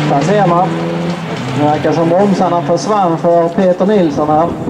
Där ser man. Det verkar som bromsarna försvann för Peter Nilsson här.